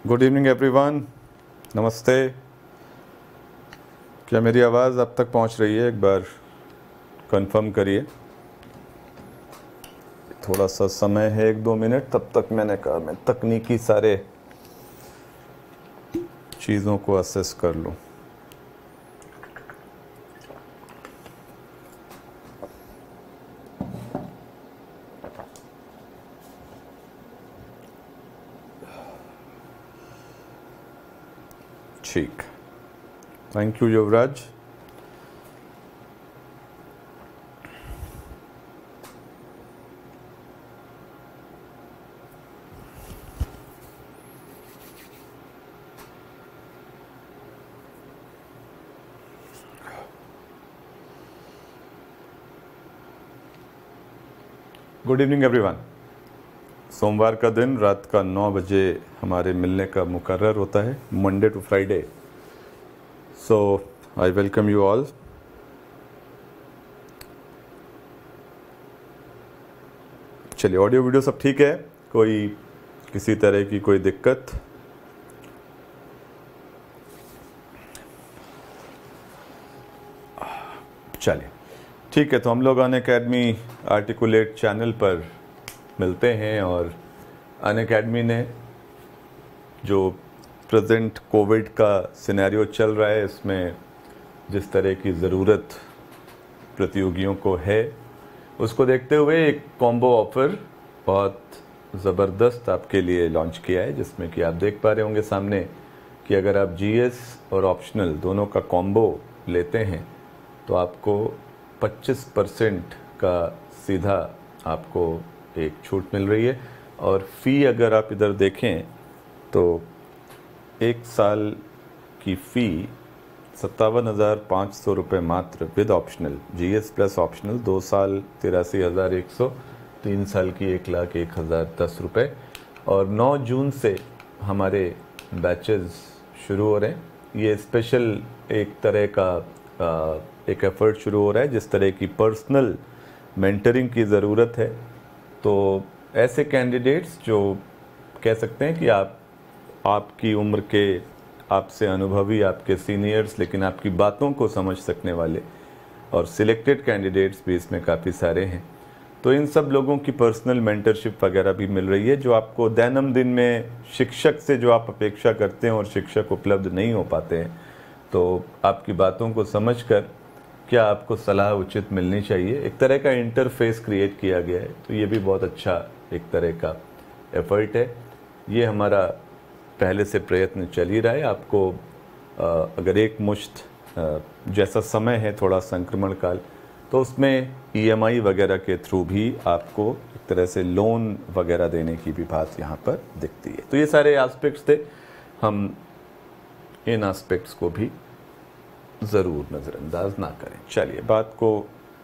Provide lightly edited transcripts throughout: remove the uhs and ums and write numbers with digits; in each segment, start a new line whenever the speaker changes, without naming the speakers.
Good evening everyone, नमस्ते। क्या मेरी आवाज़ अब तक पहुंच रही है? एक बार कंफर्म करिए। थोड़ा सा समय है, 1-2 मिनट, तब तक मैंने कहा मैं तकनीकी सारे चीज़ों को असेस कर लूं। ठीक, thank you Yuvraj. Good evening everyone. सोमवार का दिन रात का 9 बजे हमारे मिलने का मुकर्रर होता है, Monday to Friday. So I welcome you all. चलिए, ऑडियो वीडियो सब ठीक है? कोई किसी तरह की कोई दिक्कत? चलिए ठीक है, तो हम लोग अनअकैडमी आर्टिकुलेट चैनल पर मिलते हैं। और अनअकैडमी ने जो प्रेजेंट कोविड का सिनेरियो चल रहा है, इसमें जिस तरह की ज़रूरत प्रतियोगियों को है, उसको देखते हुए एक कॉम्बो ऑफ़र बहुत ज़बरदस्त आपके लिए लॉन्च किया है, जिसमें कि आप देख पा रहे होंगे सामने कि अगर आप जीएस और ऑप्शनल दोनों का कॉम्बो लेते हैं तो आपको 25% का सीधा आपको एक छूट मिल रही है। और फ़ी अगर आप इधर देखें तो 1 साल की फ़ी 57,500 रुपये मात्र with optional, GS plus optional. 2 साल 83,100, 3 साल की 1,01,010 रुपये। और 9 जून से हमारे बैचेस शुरू हो रहे हैं। ये स्पेशल एक तरह का एक एफ़र्ट शुरू हो रहा है, जिस तरह की पर्सनल मेंटरिंग की ज़रूरत है। तो ऐसे कैंडिडेट्स जो कह सकते हैं कि आपकी उम्र के, आपसे अनुभवी, आपके सीनियर्स, लेकिन आपकी बातों को समझ सकने वाले, और सिलेक्टेड कैंडिडेट्स भी इसमें काफ़ी सारे हैं। तो इन सब लोगों की पर्सनल मेंटरशिप वगैरह भी मिल रही है, जो आपको दैनंदिन में शिक्षक से जो आप अपेक्षा करते हैं और शिक्षक उपलब्ध नहीं हो पाते हैं, तो आपकी बातों को समझकर क्या आपको सलाह उचित मिलनी चाहिए, एक तरह का इंटरफेस क्रिएट किया गया है। तो ये भी बहुत अच्छा एक तरह का एफर्ट है। ये हमारा पहले से प्रयत्न चल ही रहा है। आपको अगर एक मुश्त जैसा समय है, थोड़ा संक्रमण काल, तो उसमें ईएमआई वगैरह के थ्रू भी आपको एक तरह से लोन वगैरह देने की भी बात यहाँ पर दिखती है। तो ये सारे एस्पेक्ट्स थे, हम इन एस्पेक्ट्स को भी ज़रूर नज़रअंदाज ना करें। चलिए बात को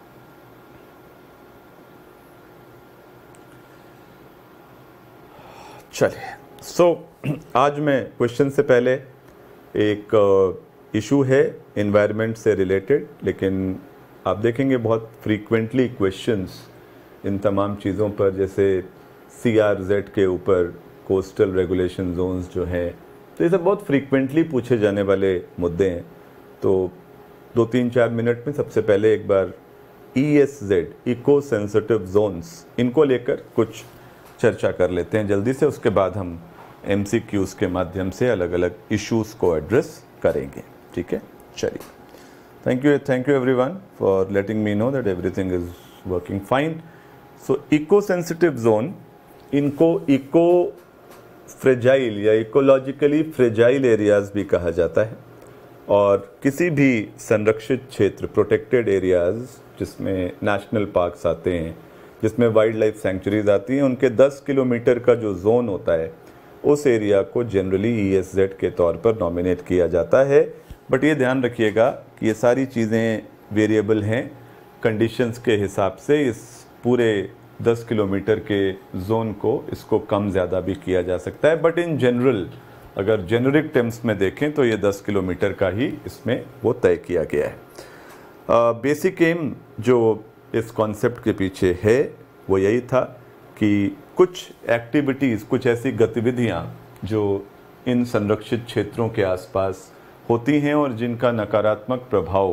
आज मैं क्वेश्चन से पहले एक इशू है एनवायरनमेंट से रिलेटेड, लेकिन आप देखेंगे बहुत फ्रीक्वेंटली क्वेश्चंस इन तमाम चीज़ों पर, जैसे CRZ के ऊपर कोस्टल रेगुलेशन जोन्स जो हैं, तो ये सब बहुत फ्रीक्वेंटली पूछे जाने वाले मुद्दे हैं। तो 2-3-4 मिनट में सबसे पहले एक बार ESZ, इको सेंसिटिव जोन्स, इनको लेकर कुछ चर्चा कर लेते हैं जल्दी से। उसके बाद हम MCQs के माध्यम से अलग अलग इश्यूज़ को एड्रेस करेंगे। ठीक है, चलिए। Thank you everyone for letting me know that everything is working fine. So eco sensitive zone, इनको इको फ्रेजाइल या इकोलॉजिकली फ्रेजाइल एरियाज भी कहा जाता है। और किसी भी संरक्षित क्षेत्र, प्रोटेक्टेड एरियाज, जिसमें नेशनल पार्क्स आते हैं, जिसमें वाइल्ड लाइफ सेंचुरीज आती हैं, उनके 10 किलोमीटर का जो जोन होता है, उस एरिया को जनरली ESZ के तौर पर नॉमिनेट किया जाता है। बट ये ध्यान रखिएगा कि ये सारी चीज़ें वेरिएबल हैं, कंडीशंस के हिसाब से इस पूरे 10 किलोमीटर के जोन को, इसको कम ज़्यादा भी किया जा सकता है। बट इन जनरल, अगर जेनरिक टर्म्स में देखें तो ये 10 किलोमीटर का ही इसमें वो तय किया गया है। बेसिक एम जो इस कॉन्सेप्ट के पीछे है वो यही था कि कुछ एक्टिविटीज़, कुछ ऐसी गतिविधियां जो इन संरक्षित क्षेत्रों के आसपास होती हैं और जिनका नकारात्मक प्रभाव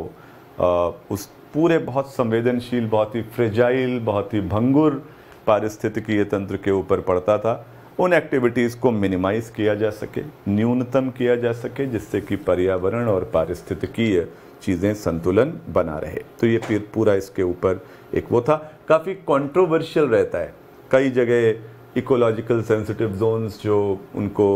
उस पूरे बहुत संवेदनशील, बहुत ही फ्रेजाइल, बहुत ही भंगुर पारिस्थितिकीय तंत्र के ऊपर पड़ता था, उन एक्टिविटीज़ को मिनिमाइज किया जा सके, न्यूनतम किया जा सके, जिससे कि पर्यावरण और पारिस्थितिकीय चीज़ें संतुलन बना रहे। तो ये फिर पूरा इसके ऊपर एक वो था। काफ़ी कंट्रोवर्शियल रहता है, कई जगह इकोलॉजिकल सेंसिटिव जोन्स जो उनको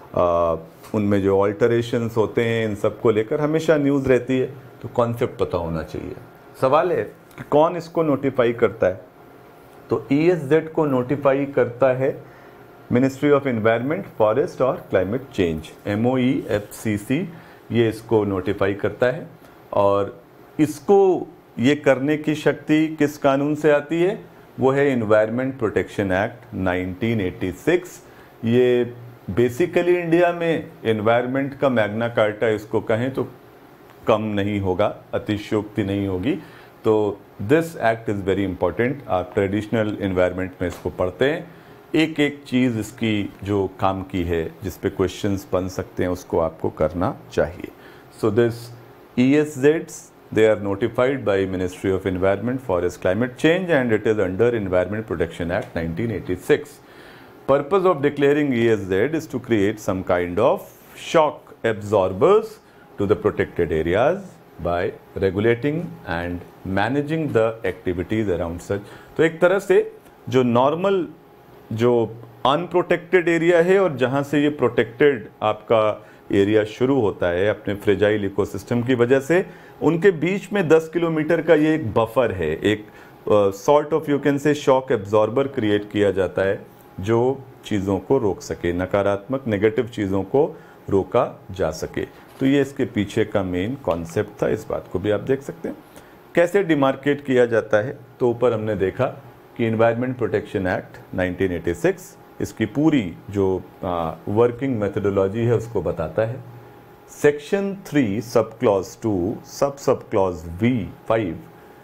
उनमें जो ऑल्टरेशंस होते हैं, इन सब को लेकर हमेशा न्यूज़ रहती है। तो कॉन्सेप्ट पता होना चाहिए। सवाल है कि कौन इसको नोटिफाई करता है। तो ESZ को नोटिफाई करता है मिनिस्ट्री ऑफ एनवायरनमेंट, फॉरेस्ट और क्लाइमेट चेंज, MOEFCC, ये इसको नोटिफाई करता है। और इसको ये करने की शक्ति किस कानून से आती है? वो है एनवायरनमेंट प्रोटेक्शन एक्ट 1986। ये बेसिकली इंडिया में एनवायरनमेंट का मैग्ना कार्टा इसको कहें तो कम नहीं होगा, अतिशयोक्ति नहीं होगी। तो this act is very important. आप ट्रेडिशनल एनवायरनमेंट में इसको पढ़ते हैं, एक एक चीज़ इसकी जो काम की है, जिस पे क्वेश्चंस बन सकते हैं, उसको आपको करना चाहिए। So this ESZs, they are notified by Ministry of Environment, Forest, Climate Change, and it is under Environment Protection Act 1986. Purpose of declaring ESZ is to create some kind of shock absorbers to the protected areas by regulating and managing the activities around such. तो एक तरह से जो normal जो unprotected area है और जहाँ से ये प्रोटेक्टेड आपका एरिया शुरू होता है अपने फ्रेजाइल इकोसिस्टम की वजह से, उनके बीच में 10 किलोमीटर का ये एक बफर है, एक sort of you can say shock absorber create किया जाता है जो चीज़ों को रोक सके, नकारात्मक नेगेटिव चीज़ों को रोका जा सके। तो ये इसके पीछे का मेन कॉन्सेप्ट था। इस बात को भी आप देख सकते हैं। कैसे डिमार्केट किया जाता है? तो ऊपर हमने देखा कि एनवायरनमेंट प्रोटेक्शन एक्ट 1986 इसकी पूरी जो वर्किंग मेथोडोलॉजी है उसको बताता है। सेक्शन 3 सब clause 2 sub clause V5,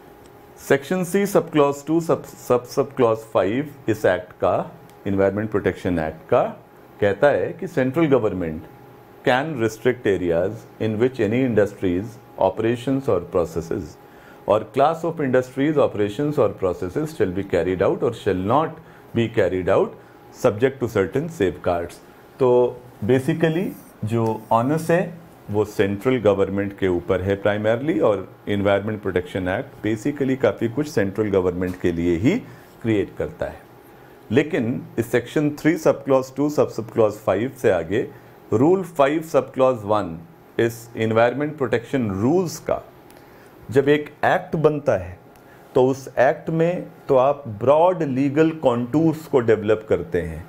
section C sub clause 2 sub clause 5 इस एक्ट का, एनवायरनमेंट प्रोटेक्शन एक्ट का, कहता है कि central government can restrict areas in which any industries operations और प्रोसेसेस और क्लास ऑफ इंडस्ट्रीज ऑपरेशंस और processes shall be carried out or shall not be carried out subject to certain safeguards. तो basically जो onus है वो central government के ऊपर है प्राइमरली, और एनवायरनमेंट प्रोटेक्शन एक्ट बेसिकली काफ़ी कुछ सेंट्रल गवर्नमेंट के लिए ही क्रिएट करता है। लेकिन इस सेक्शन 3 सब क्लॉज 2 सब क्लॉज 5 से आगे रूल 5 सब क्लॉज 1 इस एनवायरनमेंट प्रोटेक्शन रूल्स का जब एक एक्ट बनता है तो उस एक्ट में तो आप ब्रॉड लीगल कॉन्टूर्स को डेवलप करते हैं,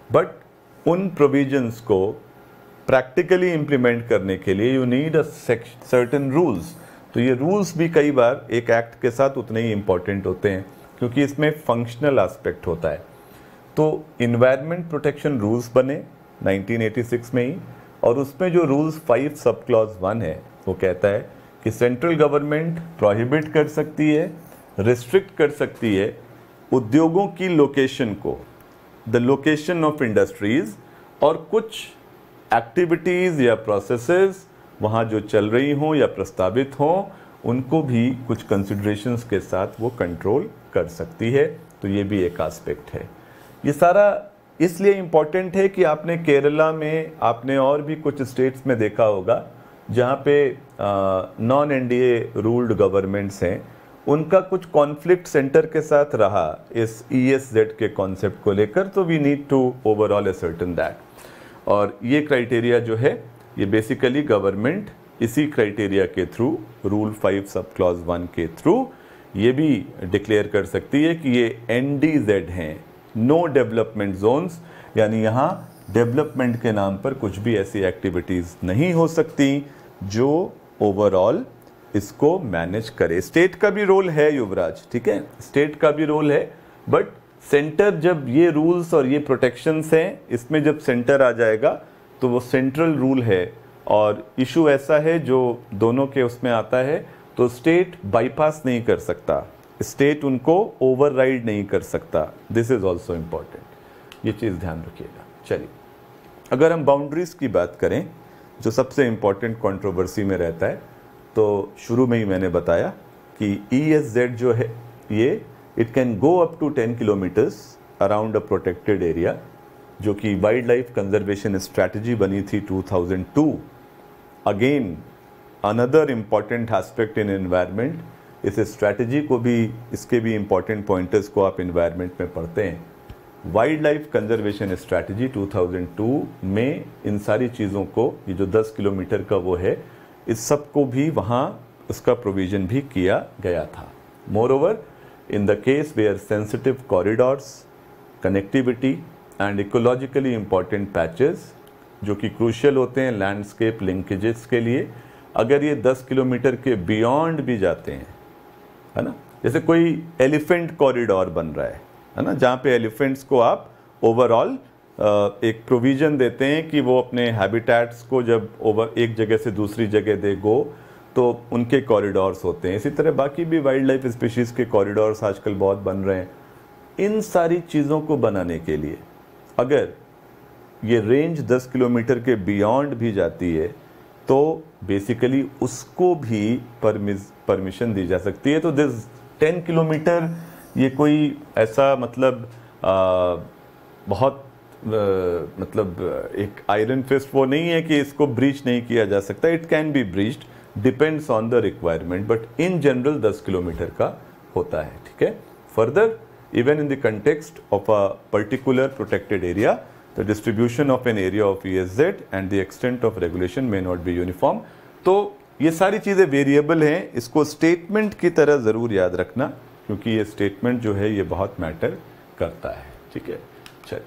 बट उन प्रोविजंस को प्रैक्टिकली इम्प्लीमेंट करने के लिए you need a certain rules. तो ये रूल्स भी कई बार एक एक्ट के साथ उतने ही इम्पॉर्टेंट होते हैं क्योंकि इसमें फंक्शनल एस्पेक्ट होता है। तो इन्वायरमेंट प्रोटेक्शन रूल्स बने 1986 में ही, और उसमें जो रूल्स 5 सब क्लॉज 1 है वो कहता है कि सेंट्रल गवर्नमेंट प्रोहिबिट कर सकती है, रिस्ट्रिक्ट कर सकती है उद्योगों की लोकेशन को, द लोकेशन ऑफ इंडस्ट्रीज, और कुछ एक्टिविटीज़ या प्रोसेसेस वहाँ जो चल रही हों या प्रस्तावित हों उनको भी कुछ कंसिडरेशंस के साथ वो कंट्रोल कर सकती है। तो ये भी एक एस्पेक्ट है। ये सारा इसलिए इम्पॉर्टेंट है कि आपने केरला में, आपने और भी कुछ स्टेट्स में देखा होगा जहाँ पे नॉन NDA रूल्ड गवर्नमेंट्स हैं, उनका कुछ कॉन्फ्लिक्ट सेंटर के साथ रहा इस ESZ के कॉन्सेप्ट को लेकर। तो we need to overall ascertain that. और ये क्राइटेरिया जो है ये बेसिकली गवर्नमेंट इसी क्राइटेरिया के थ्रू, रूल 5 सब क्लॉज 1 के थ्रू ये भी डिक्लेयर कर सकती है कि ये NDZ हैं, नो डेवलपमेंट जोन्स, यानी यहाँ डेवलपमेंट के नाम पर कुछ भी ऐसी एक्टिविटीज़ नहीं हो सकती जो ओवरऑल इसको मैनेज करे। स्टेट का भी रोल है युवराज, ठीक है, स्टेट का भी रोल है, बट सेंटर जब ये रूल्स और ये प्रोटेक्शंस हैं इसमें जब सेंटर आ जाएगा तो वो सेंट्रल रूल है और इशू ऐसा है जो दोनों के उसमें आता है, तो स्टेट बाईपास नहीं कर सकता, स्टेट उनको ओवरराइड नहीं कर सकता। दिस इज ऑल्सो इम्पॉर्टेंट, ये चीज़ ध्यान रखिएगा। चलिए अगर हम बाउंड्रीज की बात करें, जो सबसे इम्पॉर्टेंट कंट्रोवर्सी में रहता है, तो शुरू में ही मैंने बताया कि ESZ जो है ये it can go up to 10 kilometres around a protected area, जो कि वाइल्ड लाइफ कंजर्वेशन स्ट्रैटेजी बनी थी 2002। Again another important aspect in environment, इस स्ट्रैटेजी को भी, इसके भी इम्पॉर्टेंट पॉइंटर्स को आप एनवायरनमेंट में पढ़ते हैं। वाइल्ड लाइफ कंजर्वेशन स्ट्रैटेजी 2002 में इन सारी चीज़ों को, ये जो 10 किलोमीटर का वो है, इस सब को भी वहाँ उसका प्रोविजन भी किया गया था। Moreover, in the case where sensitive corridors, connectivity and ecologically important patches जो कि क्रूशियल होते हैं लैंडस्केप लिंकेजेस के लिए, अगर ये 10 किलोमीटर के बियॉन्ड भी जाते हैं, है ना, जैसे कोई एलिफेंट कॉरिडोर बन रहा है ना, जहाँ पे एलिफेंट्स को आप ओवरऑल एक प्रोविज़न देते हैं कि वो अपने हैबिटेट्स को जब ओवर एक जगह से दूसरी जगह दे गो, तो उनके कॉरिडोर्स होते हैं। इसी तरह बाकी भी वाइल्ड लाइफ स्पीशीज़ के कॉरिडोर्स आजकल बहुत बन रहे हैं। इन सारी चीज़ों को बनाने के लिए अगर ये रेंज 10 किलोमीटर के बियॉन्ड भी जाती है, तो बेसिकली उसको भी परमिशन दी जा सकती है। तो दिस 10 किलोमीटर ये कोई ऐसा मतलब बहुत मतलब एक आयरन फिस्ट वो नहीं है कि इसको ब्रीच नहीं किया जा सकता। It can be breached, depends on the requirement, but in general 10 kilometre का होता है। ठीक है। Further, even in the context of a particular protected area, the distribution of an area of ESZ and the extent of regulation may not be uniform। तो ये सारी चीज़ें variable हैं, इसको स्टेटमेंट की तरह ज़रूर याद रखना, क्योंकि ये स्टेटमेंट जो है ये बहुत मैटर करता है। ठीक है, चलिए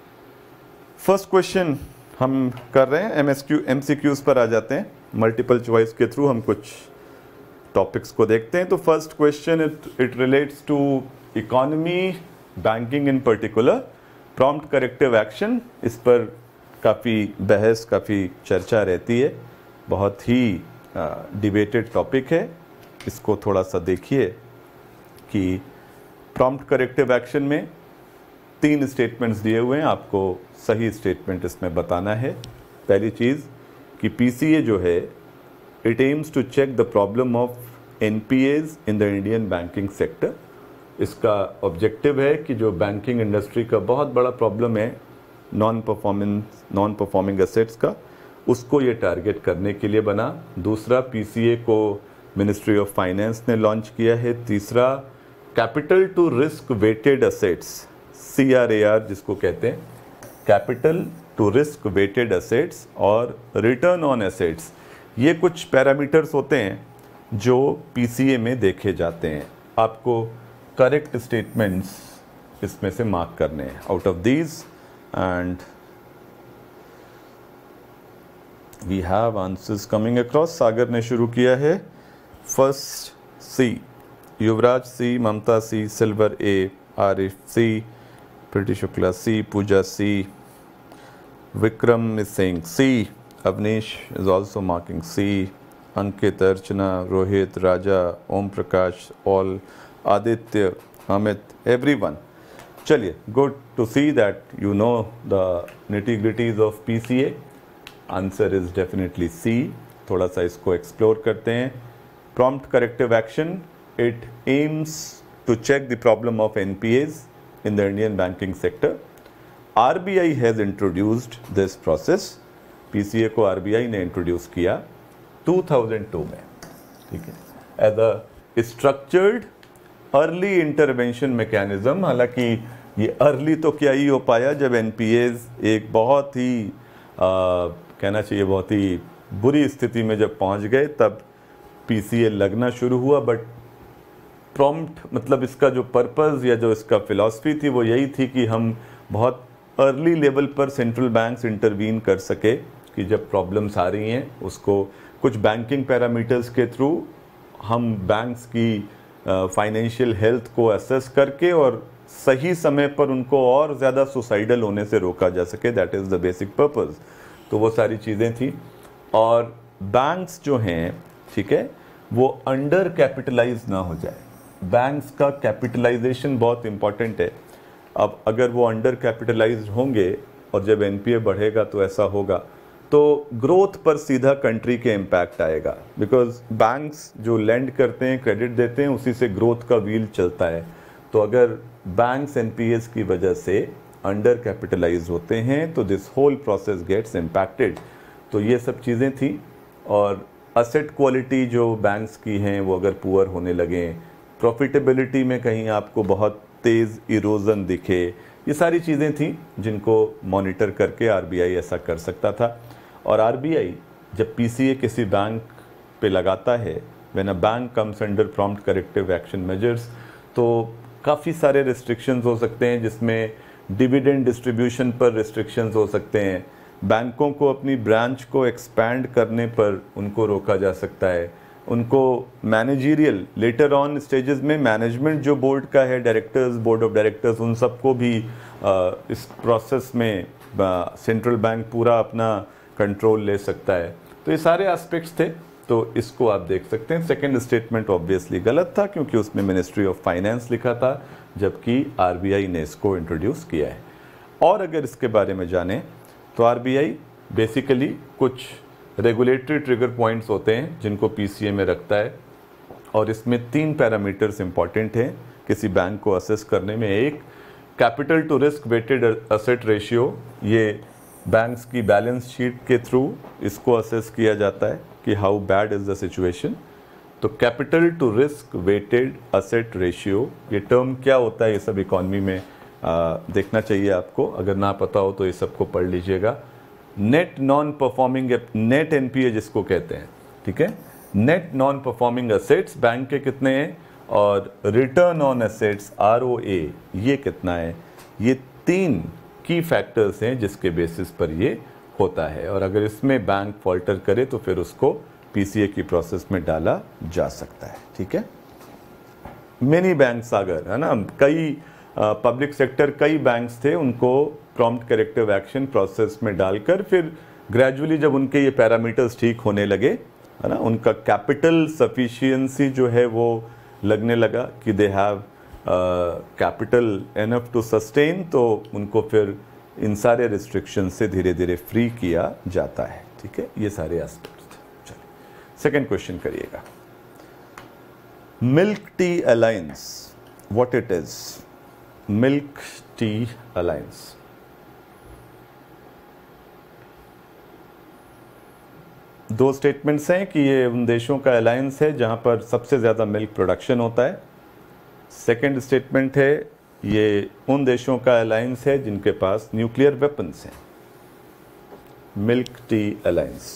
फर्स्ट क्वेश्चन हम कर रहे हैं, MCQs पर आ जाते हैं। मल्टीपल चॉइस के थ्रू हम कुछ टॉपिक्स को देखते हैं। तो first question it relates to economy, banking in particular, prompt corrective action. इस पर काफ़ी बहस, काफ़ी चर्चा रहती है, बहुत ही डिबेटेड टॉपिक है। इसको थोड़ा सा देखिए कि प्रॉम्प्ट करेक्टिव एक्शन में 3 स्टेटमेंट्स दिए हुए हैं, आपको सही स्टेटमेंट इसमें बताना है। पहली चीज़ कि PCA जो है it aims to check the problem of NPAs in the Indian banking sector. इसका ऑब्जेक्टिव है कि जो बैंकिंग इंडस्ट्री का बहुत बड़ा प्रॉब्लम है नॉन परफॉर्मिंग एसेट्स का, उसको ये टारगेट करने के लिए बना। दूसरा, PCA को मिनिस्ट्री ऑफ फाइनेंस ने लॉन्च किया है। तीसरा, capital to risk weighted assets, CRAR जिसको कहते हैं, capital to risk weighted assets और रिटर्न ऑन एसेट्स, ये कुछ पैरामीटर्स होते हैं जो PCA में देखे जाते हैं। आपको करेक्ट स्टेटमेंट्स इसमें से मार्क करने हैं out of these, and we have answers coming across. Sagar ने शुरू किया है। First C, Yuvraj C, Mamata C, silver A, Arif C, Preeti Shukla C, Pooja C, Vikram is saying C, Avnish is also marking C, Ankit, Archana, Rohit, Raja, Om Prakash, all, Aditya, Amit, everyone। चलिए, good to see that you know the nitty-gritties of PCA। Answer is definitely C। थोड़ा सा इसको explore करते हैं। Prompt corrective action, it aims to check the problem of NPAs in the Indian banking sector। RBI has introduced this process। PCA को RBI ने introduce किया 2002 में। ठीक है, as a structured early intervention mechanism. हालांकि ये अर्ली तो क्या ही हो पाया, जब NPAs एक बहुत ही कहना चाहिए बहुत ही बुरी स्थिति में जब पहुंच गए, तब PCA लगना शुरू हुआ। बट प्रॉम्प्ट मतलब इसका जो पर्पस या जो इसका फिलॉसफी थी वो यही थी कि हम बहुत अर्ली लेवल पर सेंट्रल बैंक्स इंटरवीन कर सके, कि जब प्रॉब्लम्स आ रही हैं उसको कुछ बैंकिंग पैरामीटर्स के थ्रू हम बैंक्स की फाइनेंशियल हेल्थ को असेस करके और सही समय पर उनको और ज़्यादा सुसाइडल होने से रोका जा सके। That is the basic purpose. तो वो सारी चीज़ें थी। और बैंक्स जो हैं, ठीक है, वो अंडर कैपिटलाइज ना हो जाए। बैंक्स का कैपिटलाइजेशन बहुत इंपॉर्टेंट है। अब अगर वो अंडर कैपिटलाइज्ड होंगे और जब एनपीए बढ़ेगा तो ऐसा होगा, तो ग्रोथ पर सीधा कंट्री के इम्पैक्ट आएगा, बिकॉज बैंक्स जो लेंड करते हैं, क्रेडिट देते हैं, उसी से ग्रोथ का व्हील चलता है। तो अगर बैंक्स एनपीएस की वजह से अंडर कैपिटलाइज होते हैं तो this whole process gets impacted. तो ये सब चीज़ें थी। और असेट क्वालिटी जो बैंक्स की हैं वो अगर पुअर होने लगें, प्रॉफिटेबिलिटी में कहीं आपको बहुत तेज़ इरोजन दिखे, ये सारी चीज़ें थी जिनको मॉनिटर करके आरबीआई ऐसा कर सकता था। और आरबीआई जब पीसीए किसी बैंक पे लगाता है, when a bank comes under prompt corrective action measures, तो काफ़ी सारे रिस्ट्रिक्शंस हो सकते हैं, जिसमें डिविडेंड डिस्ट्रीब्यूशन पर रिस्ट्रिक्शंस हो सकते हैं, बैंकों को अपनी ब्रांच को एक्सपैंड करने पर उनको रोका जा सकता है, उनको मैनेजरियल लेटर ऑन स्टेजेस में मैनेजमेंट जो बोर्ड का है, डायरेक्टर्स, बोर्ड ऑफ डायरेक्टर्स, उन सबको भी इस प्रोसेस में सेंट्रल बैंक पूरा अपना कंट्रोल ले सकता है। तो ये सारे एस्पेक्ट्स थे, तो इसको आप देख सकते हैं। सेकंड स्टेटमेंट ऑब्वियसली गलत था क्योंकि उसमें मिनिस्ट्री ऑफ फाइनेंस लिखा था, जबकि आरबीआई ने इसको इंट्रोड्यूस किया है। और अगर इसके बारे में जानें तो आरबीआई बेसिकली कुछ रेगुलेटरी ट्रिगर पॉइंट्स होते हैं जिनको पीसीए में रखता है, और इसमें 3 पैरामीटर्स इंपॉर्टेंट हैं किसी बैंक को असेस करने में। एक, capital to risk weighted asset ratio, ये बैंक्स की बैलेंस शीट के थ्रू इसको असेस किया जाता है कि how bad is the situation. तो capital to risk weighted asset ratio, ये टर्म क्या होता है, ये सब इकॉनमी में देखना चाहिए आपको, अगर ना पता हो तो ये सबको पढ़ लीजिएगा। Net non performing, net NPA जिसको कहते हैं, ठीक है, net non performing assets bank के कितने हैं, और रिटर्न ऑन एसेट्स आरओए ये कितना है। ये 3 की फैक्टर्स हैं जिसके बेसिस पर ये होता है, और अगर इसमें बैंक फॉल्टर करे तो फिर उसको पीसीए की प्रोसेस में डाला जा सकता है। ठीक है, मेनी बैंक सागर है ना, कई पब्लिक सेक्टर कई बैंक्स थे, उनको प्रॉम्प्ट करेक्टिव एक्शन प्रोसेस में डालकर फिर ग्रेजुअली जब उनके ये पैरामीटर्स ठीक होने लगे, है ना, उनका कैपिटल सफिशिएंसी जो है वो लगने लगा कि they have capital enough to sustain, तो उनको फिर इन सारे रिस्ट्रिक्शन से धीरे धीरे फ्री किया जाता है। ठीक है, ये सारे एस्पेक्ट्स थे। चलिए सेकेंड क्वेश्चन करिएगा। Milk tea alliance, what it is? Milk tea alliance, दो स्टेटमेंट्स हैं कि ये उन देशों का अलायंस है जहां पर सबसे ज़्यादा मिल्क प्रोडक्शन होता है। सेकेंड स्टेटमेंट है ये उन देशों का अलायंस है जिनके पास न्यूक्लियर वेपन्स हैं। Milk tea alliance,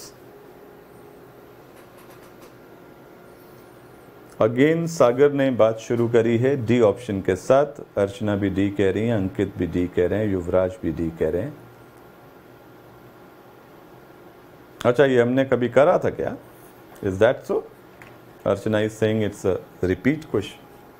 again Sagar ने बात शुरू करी है डी ऑप्शन के साथ। अर्चना भी डी कह रही हैं, अंकित भी डी कह रहे हैं, युवराज भी डी कह रहे हैं। अच्छा, ये हमने कभी करा था क्या? Is that so? Archana is saying it's a repeat question.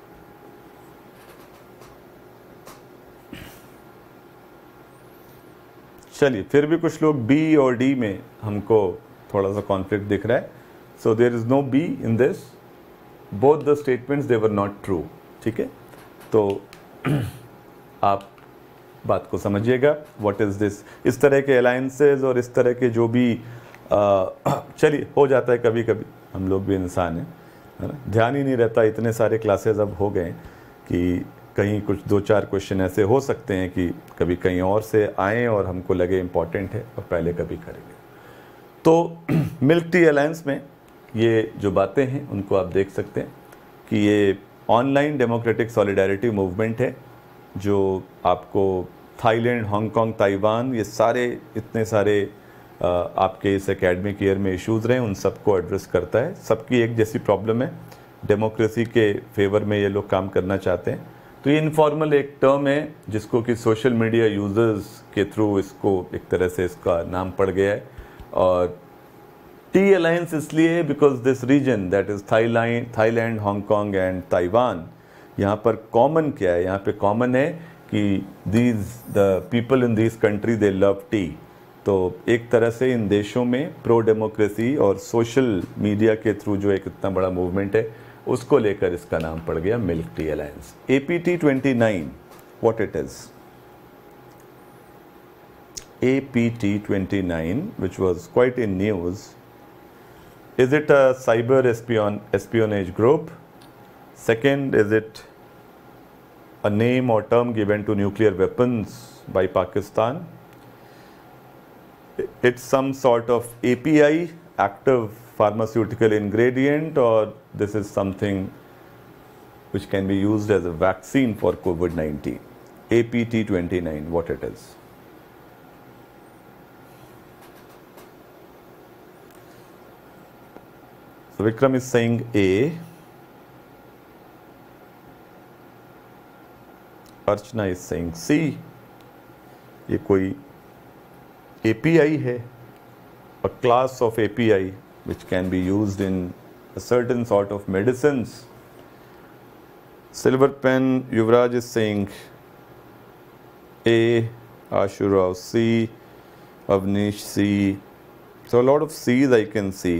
चलिए, फिर भी कुछ लोग बी और डी में हमको थोड़ा सा कॉन्फ्लिक्ट दिख रहा है। So there is no B in this, both the statements they were not true. ठीक है, तो आप बात को समझिएगा, व्हाट इज दिस। इस तरह के अलायंसेज और इस तरह के जो भी चलिए हो जाता है कभी कभी, हम लोग भी इंसान हैं, है ना, ध्यान ही नहीं रहता। इतने सारे क्लासेस अब हो गए कि कहीं कुछ 2-4 क्वेश्चन ऐसे हो सकते हैं कि कभी कहीं और से आए और हमको लगे इम्पॉर्टेंट है और पहले कभी करेंगे। तो मिल्क टी अलायंस में ये जो बातें हैं उनको आप देख सकते हैं कि ये ऑनलाइन डेमोक्रेटिक सॉलिडारिटी मूवमेंट है जो आपको थाईलैंड, हांगकांग, ताइवान, ये सारे इतने सारे आपके इस एकेडमिक ईयर में इश्यूज़ रहे, उन सबको एड्रेस करता है। सबकी एक जैसी प्रॉब्लम है, डेमोक्रेसी के फेवर में ये लोग काम करना चाहते हैं। तो ये इनफॉर्मल एक टर्म है जिसको कि सोशल मीडिया यूजर्स के थ्रू इसको एक तरह से इसका नाम पड़ गया है। और टी अलायंस इसलिए because this reason that is Thailand, Hong Kong and Taiwan, यहाँ पर कॉमन क्या है? यहाँ पे कॉमन है कि the people in this country they love tea. तो एक तरह से इन देशों में प्रो डेमोक्रेसी और सोशल मीडिया के थ्रू जो एक इतना बड़ा मूवमेंट है उसको लेकर इसका नाम पड़ गया milk tea alliance. APT 29, what it is? APT29, which was quite in news. Is it a cyber espionage group? Second, is it a name or term given to nuclear weapons by Pakistan? It's some sort of API, active pharmaceutical ingredient, or this is something which can be used as a vaccine for COVID-19? APT29, what it is? So Vikram is saying A. Archana is saying C. ये कोई API है, a class of API which can be used in a certain sort of medicines. Silver pen, Yuvraj is saying A, Ashura C, Avnish C. So a lot of C's I can see.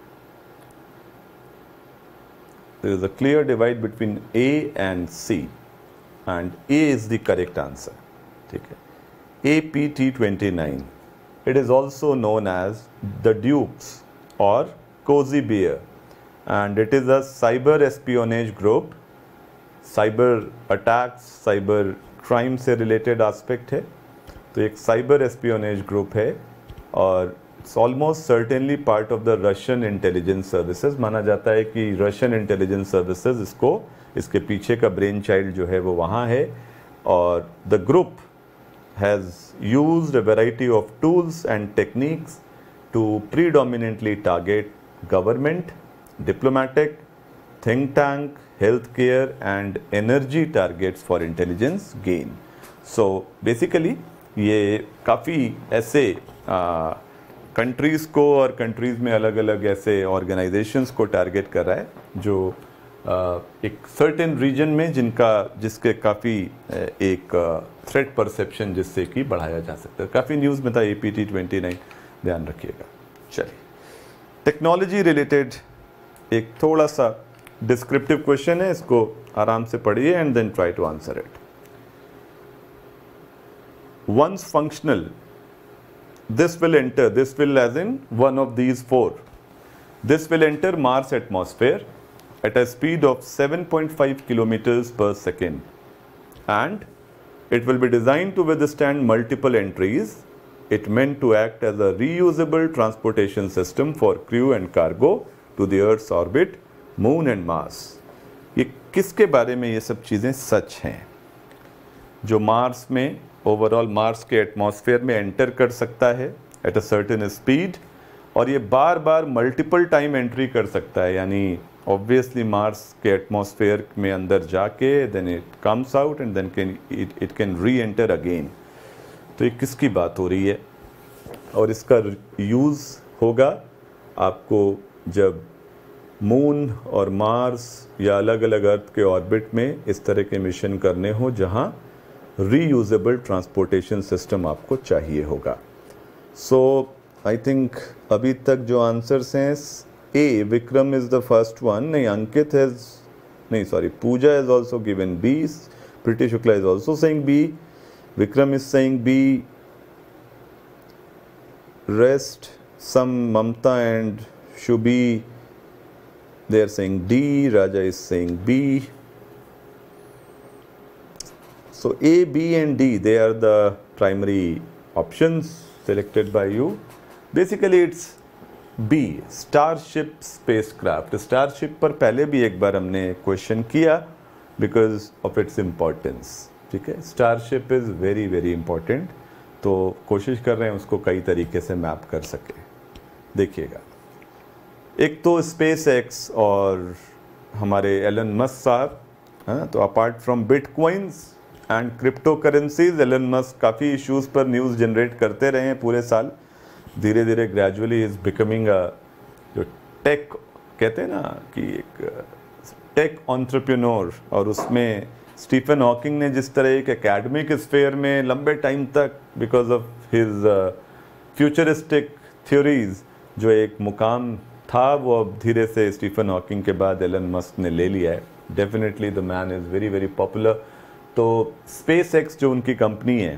There is a clear divide between A and C, and A is the correct answer. ठीक है. APT29. It is also known as the Dukes or Cozy Bear, and it is a cyber espionage group. Cyber attacks, cyber crime से related aspect है. तो एक cyber espionage group है और it's almost certainly part of the Russian intelligence services. माना जाता है कि Russian intelligence services इसके पीछे का brain child जो है वो वहाँ है, और the group has used a variety of tools and techniques to predominantly target government, diplomatic, think tank, healthcare and energy targets for intelligence gain. So basically ये काफ़ी ऐसे कंट्रीज़ को और कंट्रीज़ में अलग अलग ऐसे ऑर्गेनाइजेशंस को टारगेट कर रहा है जो एक सर्टेन रीजन में जिसके काफ़ी एक थ्रेट परसेप्शन जिससे कि बढ़ाया जा सकता है. काफ़ी न्यूज़ में था APT29, ध्यान रखिएगा. चलिए, टेक्नोलॉजी रिलेटेड एक थोड़ा सा डिस्क्रिप्टिव क्वेश्चन है, इसको आराम से पढ़िए and then try to answer it. Once functional, this will as in one of these four. This will enter Mars atmosphere at a speed of 7.5 kilometers per second, and it will be designed to withstand multiple entries. It meant to act as a reusable transportation system for crew and cargo to the Earth's orbit, Moon and Mars. ये किसके बारे में ये सब चीज़ें सच हैं? जो Mars में ओवरऑल मार्स के एटमॉस्फेयर में एंटर कर सकता है एट अ सर्टेन स्पीड, और ये बार बार मल्टीपल टाइम एंट्री कर सकता है. यानी ऑब्वियसली मार्स के एटमॉस्फेयर में अंदर जाके then it comes out and then it can reenter again. तो ये किसकी बात हो रही है? और इसका यूज़ होगा आपको जब मून और मार्स या अलग अलग अर्थ के ऑर्बिट में इस तरह के मिशन करने हो जहाँ रीयूजेबल ट्रांसपोर्टेशन सिस्टम आपको चाहिए होगा. सो आई थिंक अभी तक जो आंसर्स हैं, A Vikram is the first one. नहीं, अंकित हैज नहीं, sorry, Pooja is also given B. Preeti Shukla is also saying B. Vikram is saying B. Rest some Mamata and Shubhi they are saying D. Raja is saying B. So A, B and D, they are the primary options selected by you. Basically it's B, Starship spacecraft. Starship पर पहले भी एक बार हमने question किया because of its importance. ठीक है, Starship is very very important. तो कोशिश कर रहे हैं उसको कई तरीके से मैप कर सके. देखिएगा, एक तो स्पेस एक्स और हमारे एलन मस्क साहब, तो apart from bitcoins and crypto currencies, Elon Musk काफ़ी इश्यूज़ पर न्यूज़ जनरेट करते रहे हैं पूरे साल. धीरे धीरे ग्रेजुअली इज़ बिकमिंग अ, जो टेक कहते हैं ना कि एक टेक एंटरप्रेन्योर, और उसमें स्टीफन हॉकिंग ने जिस तरह एक एकेडमिक स्फेयर में लंबे टाइम तक because of his futuristic theories जो एक मुकाम था, वो अब धीरे से स्टीफन हॉकिंग के बाद एलन मस्क ने ले लिया है. Definitely the man is very very popular. तो स्पेस एक्स जो उनकी कंपनी है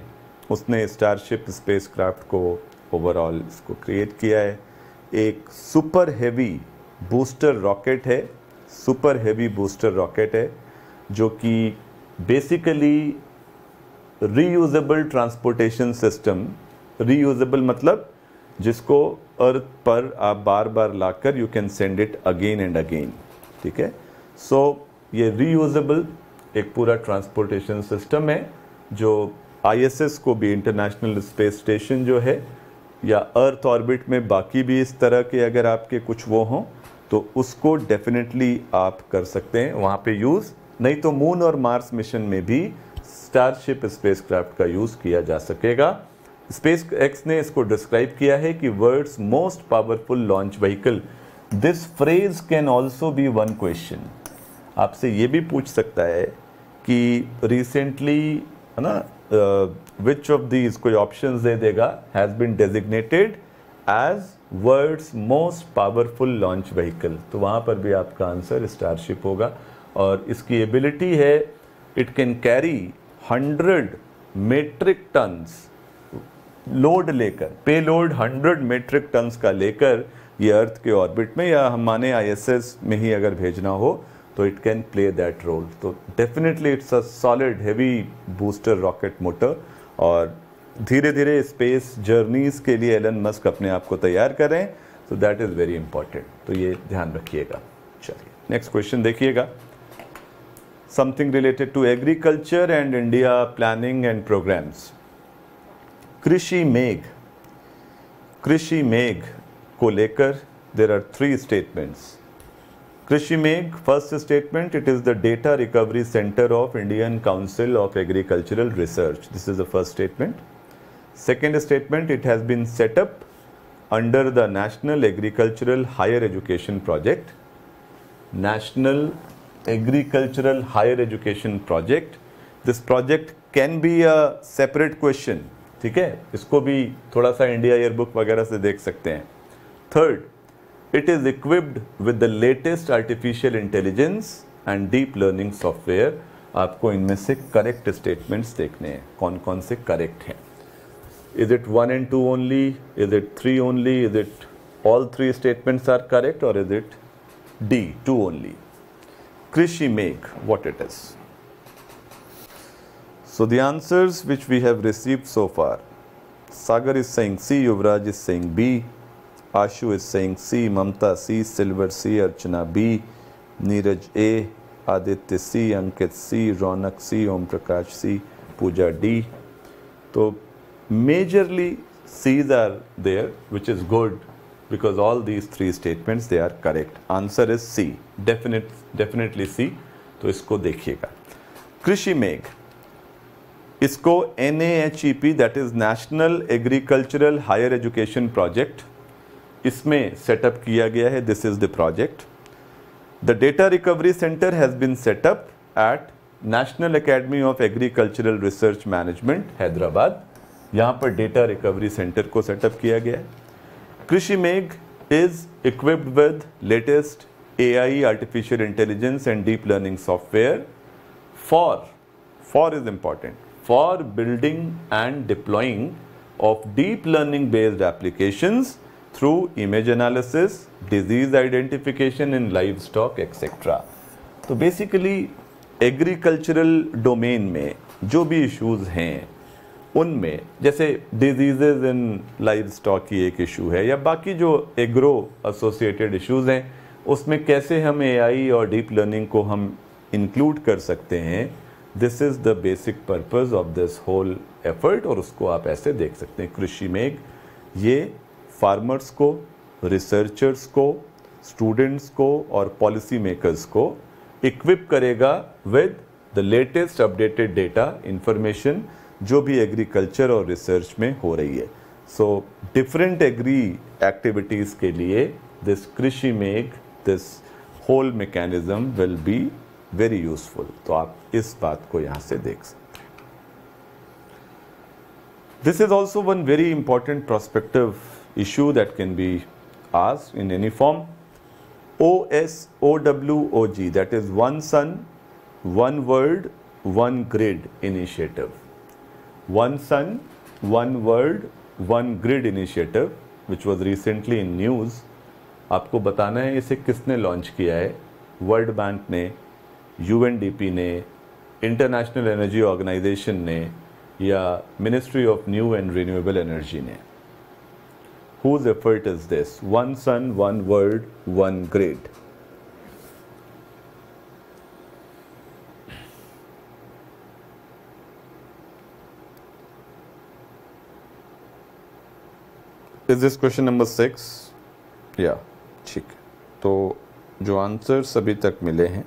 उसने स्टारशिप स्पेसक्राफ्ट को ओवरऑल इसको क्रिएट किया है। एक सुपर हेवी बूस्टर रॉकेट है, सुपर हेवी बूस्टर रॉकेट है जो कि basically reusable transportation system, reusable मतलब जिसको अर्थ पर आप बार बार लाकर you can send it again and again, ठीक है। सो ये रीयूजेबल एक पूरा ट्रांसपोर्टेशन सिस्टम है जो ISS को भी, इंटरनेशनल स्पेस स्टेशन जो है, या अर्थ ऑर्बिट में बाकी भी इस तरह के अगर आपके कुछ वो हों तो उसको डेफिनेटली आप कर सकते हैं वहाँ पे यूज़। नहीं तो मून और मार्स मिशन में भी स्टारशिप स्पेसक्राफ्ट का यूज़ किया जा सकेगा। स्पेस एक्स ने इसको डिस्क्राइब किया है कि world's most powerful launch vehicle. This phrase can also be one question, आपसे ये भी पूछ सकता है कि रिसेंटली है ना विच ऑफ दीज, कोई ऑप्शंस दे देगा, has been designated as world's most powerful launch vehicle, तो वहाँ पर भी आपका आंसर स्टारशिप होगा। और इसकी एबिलिटी है it can carry 100 metric tons load लेकर, पे लोड 100 मेट्रिक टन्स का लेकर ये अर्थ के ऑर्बिट में या हम माने ISS में ही अगर भेजना हो तो it can play that role. तो definitely it's a solid heavy booster rocket motor और धीरे धीरे स्पेस जर्नीज के लिए एलन मस्क अपने आप को तैयार कर रहे हैं, so that is very important, तो ये ध्यान रखिएगा। चलिए नेक्स्ट क्वेश्चन देखिएगा, something related to agriculture and India planning and programmes. Krishi Megh को लेकर there are 3 statements. Krishi Megh, first statement, it is the data recovery centre of Indian council of agricultural research, this is the first statement. Second statement, it has been set up under the national agricultural higher education project, national agricultural higher education project. This project can be a separate question, ठीक है, इसको भी थोड़ा सा India year book वगैरह से देख सकते हैं। Third, it is equipped with the latest artificial intelligence and deep learning software. आपको इनमें से करेक्ट स्टेटमेंट्स देखने हैं, कौन कौन से करेक्ट हैं। Is it 1 and 2 only, is it 3 only, is it all 3 statements are correct, और is it D, 2 only. Krishi Megh, what it is? So the answers which we have received so far, Sagar is saying C, Yuvraj is saying B, Ashu is saying C, Mamta C, Silver C, Archana B, Neeraj A, Aditya C, Ankit C, Ronak C, Om Prakash C, Pooja D. So majorly C's are there, which is good because all these 3 statements they are correct. Answer is C, definitely C. तो इसको देखिएगा। कृषि मेघ, इसको NAHEP that is national agricultural higher education project, इसमें setup किया गया है। This is the project. The data recovery centre has been setup at national academy of agricultural research management Hyderabad, यहाँ पर डेटा रिकवरी सेंटर को सेटअप किया गया है। कृषि मेघ is equipped with latest AI, artificial intelligence and deep learning software for is important, for building and deploying of deep learning based applications through image analysis, disease identification in livestock, etc. तो basically agricultural domain में जो भी issues हैं उनमें, जैसे diseases in live stock की एक issue है या बाकी जो एग्रो एसोसिएटेड इश्यूज हैं, उसमें कैसे हम एआई और डीप लर्निंग को हम इंक्लूड कर सकते हैं। This is the basic purpose of this whole effort, और उसको आप ऐसे देख सकते हैं। कृषि मेघ ये फार्मर्स को, रिसर्चर्स को, स्टूडेंट्स को और पॉलिसी मेकर्स को इक्विप करेगा with the latest updated data information जो भी एग्रीकल्चर और रिसर्च में हो रही है। सो डिफरेंट एग्री एक्टिविटीज़ के लिए this Krishi Megh, this whole mechanism will be very useful. तो आप इस बात को यहाँ से देख सकते हैं। This is also one very important prospective issue that can be asked in any form. OSOWOG, that is One Sun, One World, One Grid initiative. One Sun, one world one grid initiative which was recently in news, आपको बताना है इसे किसने launch किया है। World Bank ने, UNDP ने, International Energy Organization ने, या Ministry of New and Renewable Energy ने। Whose effort is this? One sun, one world, one grid. Is this question number 6? Yeah, ठीक है। तो जो आंसर्स अभी तक मिले हैं,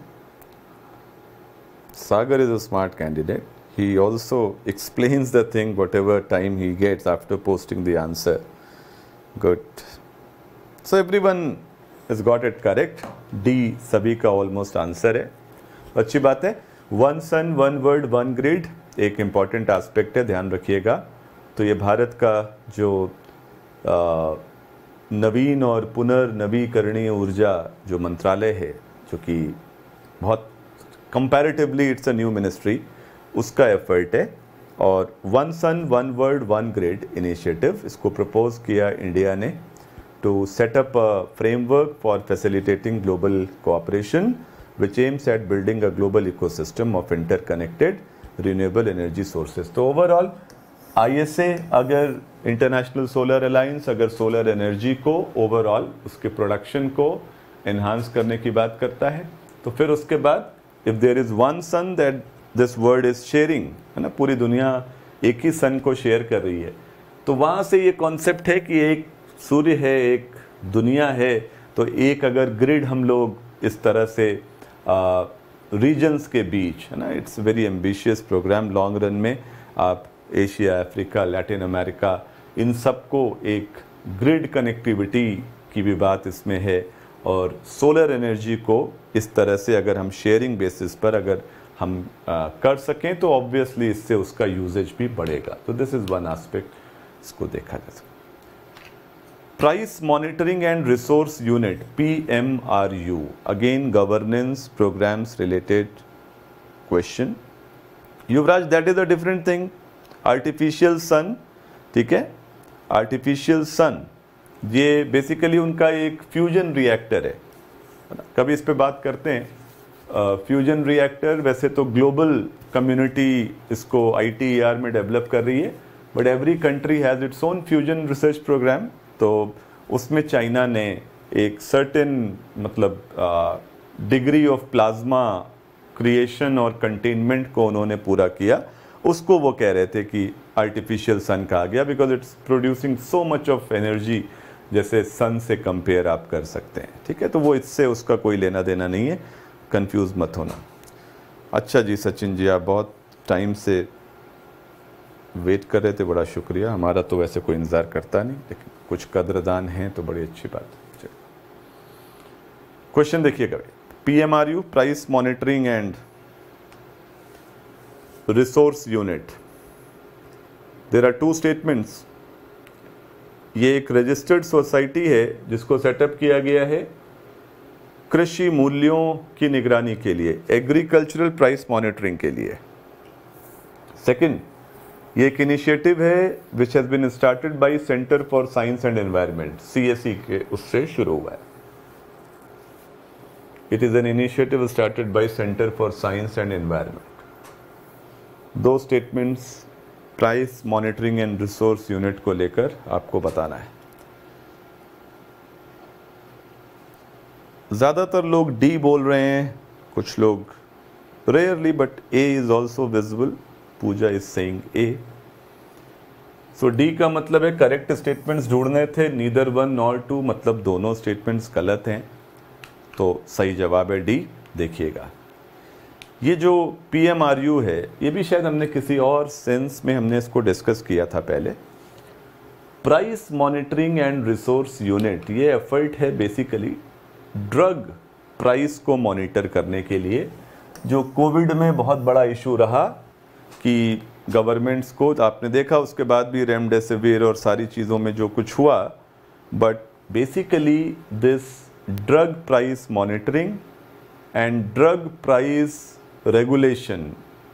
Sagar is a smart candidate. He also explains the thing whatever time he gets after posting the answer. Good. So everyone has got it correct. D सभी का ऑलमोस्ट आंसर है। अच्छी बात है। One sun one world one grid एक important aspect है, ध्यान रखिएगा। तो ये भारत का जो नवीन और पुनर्नवीकरणीय ऊर्जा जो मंत्रालय है, जो कि बहुत comparatively it's a new ministry, उसका एफर्ट है। और one sun one world one grid initiative इसको प्रपोज किया इंडिया ने to set up a framework for facilitating global cooperation which aims at building a global ecosystem of interconnected renewable energy sources. तो overall ISA अगर International Solar Alliance अगर solar energy को overall उसके production को enhance करने की बात करता है, तो फिर उसके बाद if there is one sun that this world is sharing, है ना, पूरी दुनिया एक ही सन को शेयर कर रही है, तो वहाँ से ये कॉन्सेप्ट है कि एक सूर्य है, एक दुनिया है, तो एक अगर ग्रिड हम लोग इस तरह से रीजन्स के बीच, है ना, it's very ambitious program. Long run में आप एशिया, अफ्रीका, लैटिन अमेरिका, इन सबको एक ग्रिड कनेक्टिविटी की भी बात इसमें है। और सोलर एनर्जी को इस तरह से अगर हम शेयरिंग बेसिस पर अगर हम कर सकें तो ऑब्वियसली इससे उसका यूजेज भी बढ़ेगा। तो दिस इज वन एस्पेक्ट, इसको देखा जा सकता। Price monitoring and resource unit PMRU, again governance programs related question. Yuvraj, that is a different thing. Artificial sun, ठीक है, आर्टिफिशियल सन ये बेसिकली उनका एक फ्यूजन रिएक्टर है ना, कभी इस पे बात करते हैं। फ्यूजन रिएक्टर वैसे तो ग्लोबल कम्युनिटी इसको ITER में डेवलप कर रही है, but every country has its own fusion research program. तो उसमें चाइना ने एक सर्टेन मतलब डिग्री ऑफ प्लाज्मा क्रिएशन और कंटेनमेंट को उन्होंने पूरा किया, उसको वो कह रहे थे कि आर्टिफिशियल सन कहा गया because it's producing so much of energy, जैसे सन से कंपेयर आप कर सकते हैं, ठीक है। तो वो इससे उसका कोई लेना देना नहीं है, कंफ्यूज मत होना। अच्छा जी सचिन जी, आप बहुत टाइम से वेट कर रहे थे, बड़ा शुक्रिया। हमारा तो वैसे कोई इंतज़ार करता नहीं, लेकिन कुछ कद्रदान हैं तो बड़ी अच्छी बात है। क्वेश्चन देखिएगा, PMRU price monitoring and resource unit, there are two statements. ये एक रजिस्टर्ड सोसाइटी है जिसको सेटअप किया गया है कृषि मूल्यों की निगरानी के लिए, एग्रीकल्चरल प्राइस मॉनिटरिंग के लिए। सेकंड, ये एक इनिशिएटिव है which has been started by Centre for Science and Environment, CSE के उससे शुरू हुआ है। It is an initiative started by Centre for Science and Environment. दो statements price monitoring and resource unit को लेकर आपको बताना है। ज़्यादातर लोग डी बोल रहे हैं, कुछ लोग rarely, but A is also visible. Pooja is saying A. So D का मतलब है करेक्ट स्टेटमेंट्स ढूंढने थे, नीदर वन नॉर टू, मतलब दोनों स्टेटमेंट्स गलत हैं, तो सही जवाब है डी। देखिएगा, ये जो PMRU है, ये भी शायद हमने किसी और सेंस में हमने इसको डिस्कस किया था पहले। Price monitoring and resource unit, ये एफर्ट है बेसिकली ड्रग प्राइस को मॉनिटर करने के लिए। जो कोविड में बहुत बड़ा इशू रहा कि गवर्नमेंट्स को, आपने देखा उसके बाद भी रेमडेसिविर और सारी चीज़ों में जो कुछ हुआ, but basically this drug price monitoring and drug price regulation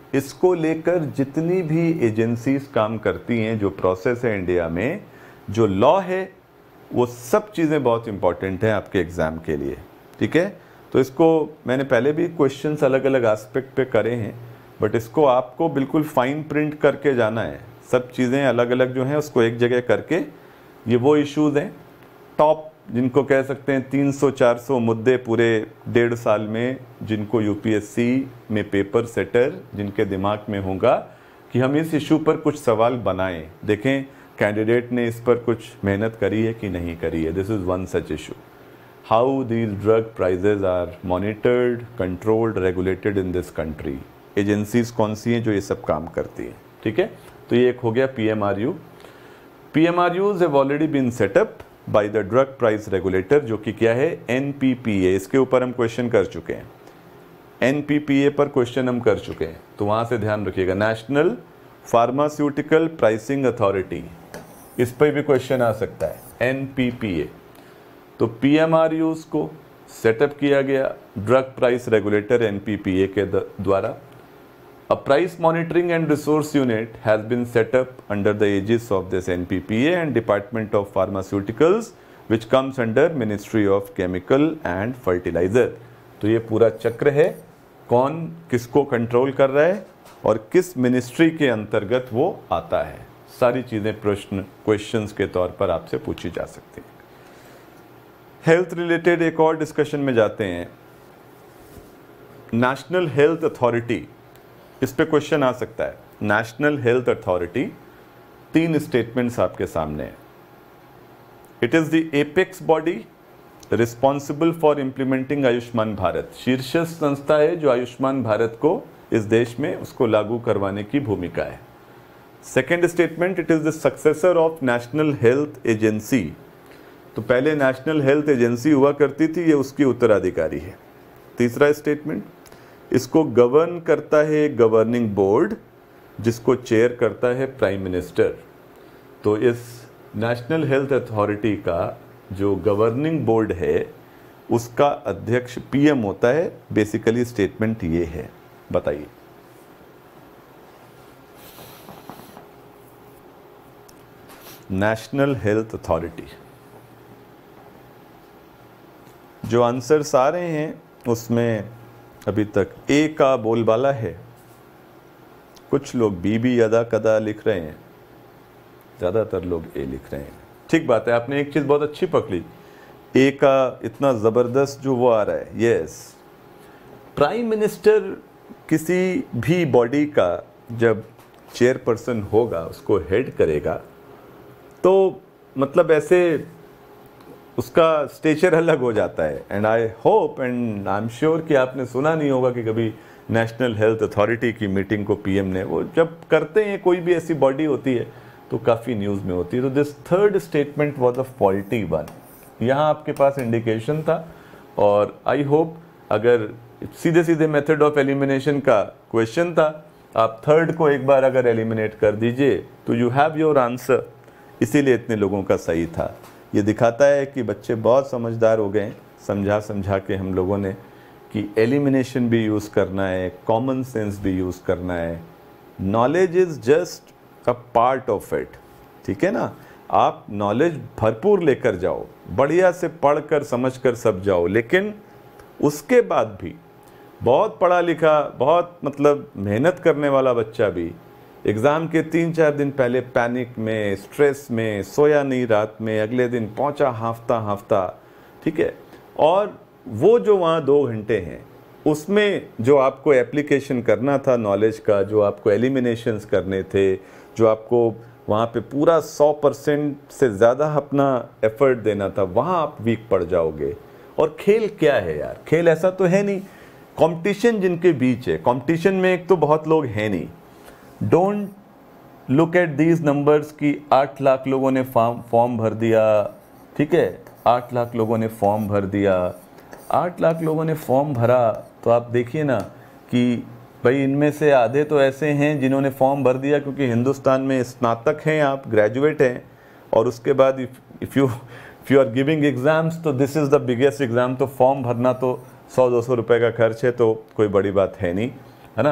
इसको लेकर जितनी भी एजेंसीज काम करती हैं, जो प्रोसेस है इंडिया में, जो लॉ है, वो सब चीज़ें बहुत इंपॉर्टेंट हैं आपके एग्ज़ाम के लिए। ठीक है, तो इसको मैंने पहले भी क्वेश्चंस अलग अलग एस्पेक्ट पे करे हैं, बट इसको आपको बिल्कुल फाइन प्रिंट करके जाना है। सब चीज़ें अलग अलग जो हैं उसको एक जगह करके, ये वो इश्यूज हैं टॉप, जिनको कह सकते हैं 300-400 मुद्दे पूरे 1.5 साल में, जिनको यूपीएससी में पेपर सेटर जिनके दिमाग में होगा कि हम इस इशू पर कुछ सवाल बनाएं। देखें कैंडिडेट ने इस पर कुछ मेहनत करी है कि नहीं करी है। This is one such issue, how these drug prices are monitored, controlled, regulated in this country. Agencies कौन सी हैं जो ये सब काम करती हैं। ठीक है, तो ये एक हो गया PMRU. PMRUs have already been set up by the drug price regulator, जो कि क्या है, एनपीपीए। इसके ऊपर हम क्वेश्चन कर चुके हैं, एनपीपीए पर क्वेश्चन हम कर चुके हैं, तो वहां से ध्यान रखिएगा। नेशनल फार्मास्यूटिकल प्राइसिंग अथॉरिटी, इस पर भी क्वेश्चन आ सकता है, एनपीपीए। तो पीएमआरयूज को सेटअप किया गया ड्रग प्राइस रेगुलेटर एनपीपीए के द्वारा। A price monitoring and resource unit has been set up under the aegis of this NPPA and Department of Pharmaceuticals, which comes under Ministry of Chemical and Fertilizer। तो ये पूरा चक्र है, कौन किसको control कर रहा है और किस मिनिस्ट्री के अंतर्गत वो आता है। सारी चीज़ें प्रश्न क्वेश्चंस के तौर पर आपसे पूछी जा सकती हैं। हेल्थ रिलेटेड एक और डिस्कशन में जाते हैं। नेशनल हेल्थ अथॉरिटी, इस पे क्वेश्चन आ सकता है। नेशनल हेल्थ अथॉरिटी, 3 स्टेटमेंट्स आपके सामने हैं। It is the apex body responsible for implementing Ayushman Bharat. शीर्षस्थ संस्था है जो आयुष्मान भारत को इस देश में उसको लागू करवाने की भूमिका है। Second statement, it is the successor of National Health Agency. तो पहले नेशनल हेल्थ एजेंसी हुआ करती थी, ये उसकी उत्तराधिकारी है। तीसरा स्टेटमेंट, इसको गवर्न करता है गवर्निंग बोर्ड, जिसको चेयर करता है प्राइम मिनिस्टर। तो इस नेशनल हेल्थ अथॉरिटी का जो गवर्निंग बोर्ड है उसका अध्यक्ष पीएम होता है। बेसिकली स्टेटमेंट ये है, बताइए। नेशनल हेल्थ अथॉरिटी, जो आंसर्स आ रहे हैं उसमें अभी तक ए का बोलबाला है, कुछ लोग बी भी अदा कदा लिख रहे हैं, ज़्यादातर लोग ए लिख रहे हैं। ठीक बात है, आपने एक चीज़ बहुत अच्छी पकड़ी, ए का इतना ज़बरदस्त जो वो आ रहा है। यस, प्राइम मिनिस्टर किसी भी बॉडी का जब चेयरपर्सन होगा, उसको हेड करेगा, तो मतलब ऐसे उसका स्टेचर अलग हो जाता है। And I hope and I am sure कि आपने सुना नहीं होगा कि कभी नेशनल हेल्थ अथॉरिटी की मीटिंग को पीएम ने, वो जब करते हैं, कोई भी ऐसी बॉडी होती है तो काफ़ी न्यूज़ में होती है। तो this third statement was a faulty one, यहाँ आपके पास इंडिकेशन था। और आई होप अगर सीधे सीधे मेथड ऑफ एलिमिनेशन का क्वेश्चन था, आप थर्ड को एक बार अगर एलिमिनेट कर दीजिए तो यू हैव योर आंसर। इसीलिए इतने लोगों का सही था। ये दिखाता है कि बच्चे बहुत समझदार हो गए, समझा समझा के हम लोगों ने, कि एलिमिनेशन भी यूज़ करना है, कॉमन सेंस भी यूज़ करना है। Knowledge is just a part of it. ठीक है ना, आप नॉलेज भरपूर लेकर जाओ, बढ़िया से पढ़कर समझकर सब जाओ, लेकिन उसके बाद भी बहुत पढ़ा लिखा, बहुत मतलब मेहनत करने वाला बच्चा भी एग्ज़ाम के 3-4 दिन पहले पैनिक में, स्ट्रेस में, सोया नहीं रात में, अगले दिन पहुंचा हाफता। ठीक है, और वो जो वहाँ 2 घंटे हैं, उसमें जो आपको एप्लीकेशन करना था नॉलेज का, जो आपको एलिमिनेशंस करने थे, जो आपको वहाँ पे पूरा 100% से ज़्यादा अपना एफर्ट देना था, वहाँ आप वीक पड़ जाओगे। और खेल क्या है यार, खेल ऐसा तो है नहीं। कंपटीशन जिनके बीच है, कंपटीशन में एक तो बहुत लोग हैं नहीं। Don't look at these numbers कि 8 लाख लोगों ने फॉर्म भर दिया। ठीक है, 8 लाख लोगों ने फॉर्म भर दिया, 8 लाख लोगों ने फॉर्म भरा, तो आप देखिए ना कि भाई इनमें से आधे तो ऐसे हैं जिन्होंने फॉर्म भर दिया क्योंकि हिंदुस्तान में स्नातक हैं, आप ग्रेजुएट हैं, और उसके बाद if you are giving exams तो this is the biggest exam. तो फॉर्म भरना तो 100-200 रुपये का खर्च है, तो कोई बड़ी बात है नहीं, है ना।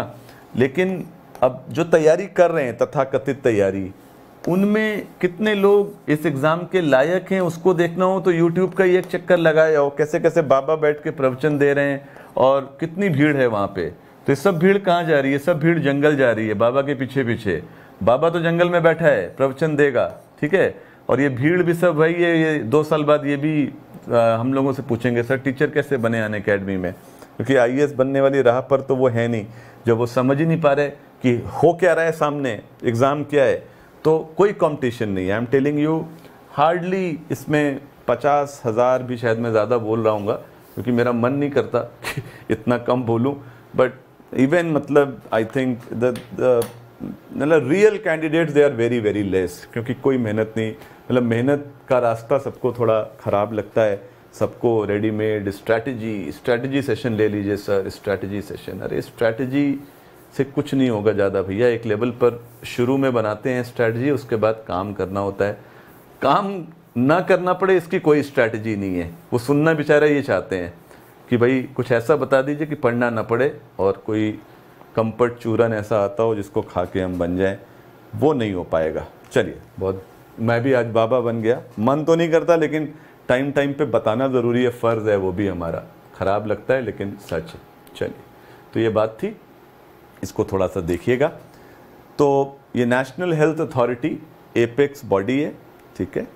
लेकिन अब जो तैयारी कर रहे हैं, तथाकथित तैयारी, उनमें कितने लोग इस एग्ज़ाम के लायक हैं उसको देखना हो तो यूट्यूब का एक चक्कर लगाए आओ, कैसे कैसे बाबा बैठ के प्रवचन दे रहे हैं और कितनी भीड़ है वहाँ पे। तो ये सब भीड़ कहाँ जा रही है? सब भीड़ जंगल जा रही है बाबा के पीछे पीछे। बाबा तो जंगल में बैठा है, प्रवचन देगा, ठीक है। और ये भीड़ भी सब भाई, ये 2 साल बाद ये भी हम लोगों से पूछेंगे सर टीचर कैसे बने अन अकेडमी में, क्योंकि आईएएस बनने वाली राह पर तो वो है नहीं। जब वो समझ ही नहीं पा रहे कि हो क्या रहा है सामने, एग्ज़ाम क्या है, तो कोई कंपटीशन नहीं है। I am telling you, hardly इसमें 50,000 भी शायद मैं ज़्यादा बोल रहा हूँगा, क्योंकि मेरा मन नहीं करता कि इतना कम बोलूँ, बट इवन मतलब आई थिंक मतलब real candidates they are very very less, क्योंकि कोई मेहनत नहीं, मतलब मेहनत का रास्ता सबको थोड़ा ख़राब लगता है, सबको रेडीमेड स्ट्रैटेजी सेशन ले लीजिए सर, स्ट्रैटेजी सेशन। अरे स्ट्रैटेजी से कुछ नहीं होगा ज़्यादा भैया। एक लेवल पर शुरू में बनाते हैं स्ट्रैटेजी, उसके बाद काम करना होता है। काम ना करना पड़े इसकी कोई स्ट्रैटेजी नहीं है। वो सुनना बेचारा ये चाहते हैं कि भाई कुछ ऐसा बता दीजिए कि पढ़ना ना पड़े और कोई कंफर्ट चूरन ऐसा आता हो जिसको खा के हम बन जाएं, वो नहीं हो पाएगा। चलिए, बहुत मैं भी आज बाबा बन गया, मन तो नहीं करता, लेकिन टाइम टाइम पे बताना ज़रूरी है, फ़र्ज़ है वो भी हमारा। ख़राब लगता है लेकिन सच है। चलिए, तो ये बात थी, इसको थोड़ा सा देखिएगा। तो ये National health Authority apex body है, ठीक है।